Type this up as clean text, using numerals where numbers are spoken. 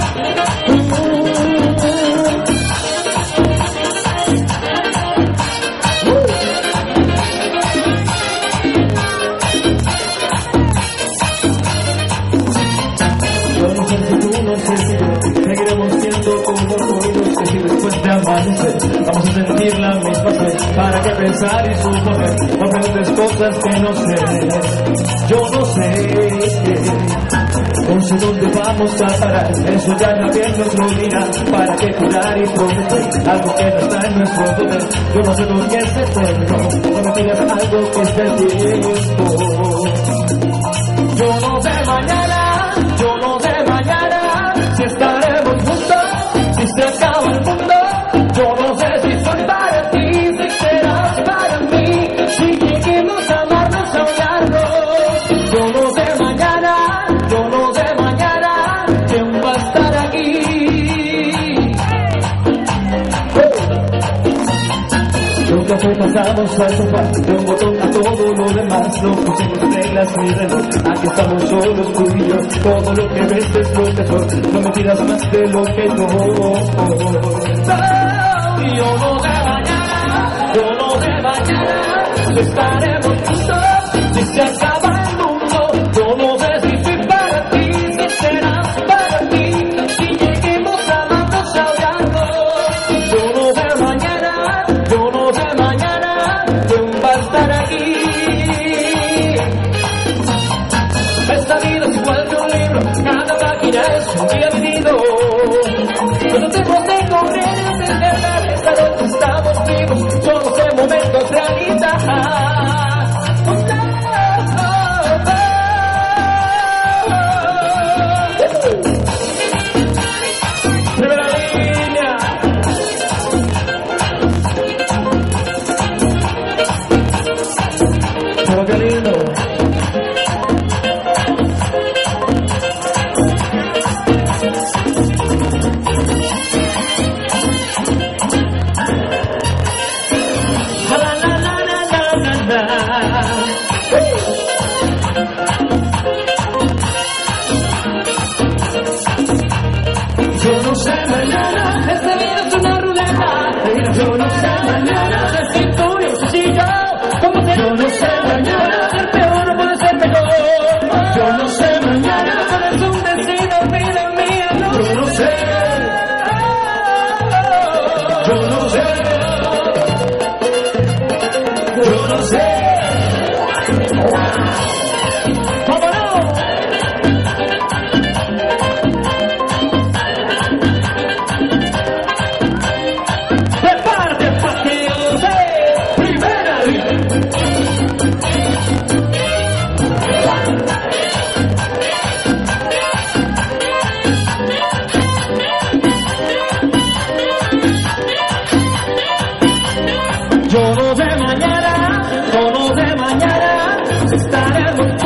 Seguiremos siendo como oídos que si después de amanecer vamos a sentir la misma sed. ¿Para qué pensar y suponer? No preguntes cosas que no sé. Yo no sé dónde vamos a parar. Eso ya nadie nos lo dirá. ¿Para qué jurar y prometer algo que no está en nuestro poder? Yo no sé lo que es eterno. No me pidas algo que es del tiempo. Yo no sé mañana, yo no sé mañana si estaremos juntos, si se acaba el mundo. Yo no sé si soy para ti, si serás para mí, si lleguemos a amarnos, a odiarnos. Yo no sé mañana, yo no sé mañana quién va a estar aquí. Nunca pasamos al sofá, de un botón a todo lo demás. No pusimos reglas ni reloj, aquí estamos solos tú y yo. Todo lo que ves es lo que soy, no me pidas más de lo que no. Yo no sé mañana, yo no sé mañana si estaremos juntos, si se acaba el mundo. Yo no sé si soy para ti, si serás para mí, si lleguemos a amarnos, a odiarnos. Yo no sé mañana, yo no sé mañana quién va a estar aquí. Esta vida es igual que un libro, cada página es un día vivido. Pero tenemos de correr, de verdad, esta noche estamos vivos, solo en momentos realidad. Primera línea. Pero qué lindo. Yo no sé mañana, esta vida es una ruleta. Yo no sé mañana, si tú y si yo, ¿cómo te? Yo no sé mañana, ser peor o puede ser mejor. Yo no sé mañana, no es un destino, vida mía, no. Yo no sé. Yo no sé. Yo no sé. ¡Vámonos! Yo no sé mañana, si estaremos